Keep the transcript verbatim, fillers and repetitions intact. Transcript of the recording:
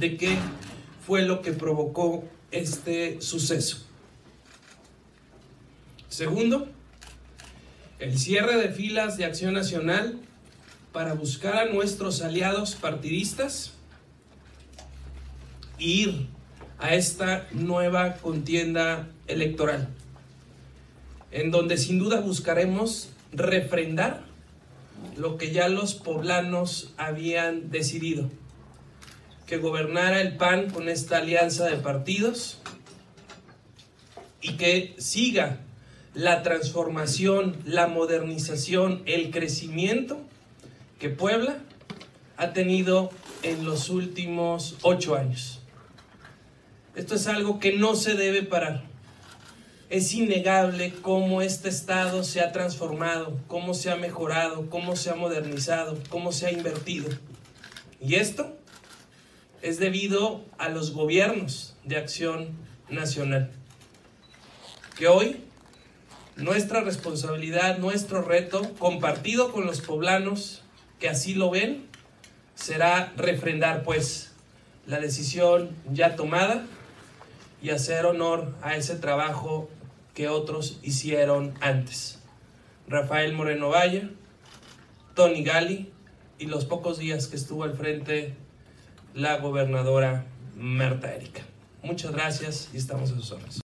de qué fue lo que provocó este suceso. Segundo, el cierre de filas de Acción Nacional para buscar a nuestros aliados partidistas e ir a esta nueva contienda electoral, en donde sin duda buscaremos refrendar lo que ya los poblanos habían decidido, que gobernara el P A N con esta alianza de partidos y que siga la transformación, la modernización, el crecimiento que Puebla ha tenido en los últimos ocho años. Esto es algo que no se debe parar. Es innegable cómo este estado se ha transformado, cómo se ha mejorado, cómo se ha modernizado, cómo se ha invertido. Y esto es debido a los gobiernos de Acción Nacional, que hoy nuestra responsabilidad, nuestro reto, compartido con los poblanos que así lo ven, será refrendar pues la decisión ya tomada y hacer honor a ese trabajo que otros hicieron antes. Rafael Moreno Valle, Tony Gali y los pocos días que estuvo al frente la gobernadora Marta Erika. Muchas gracias y estamos a sus órdenes.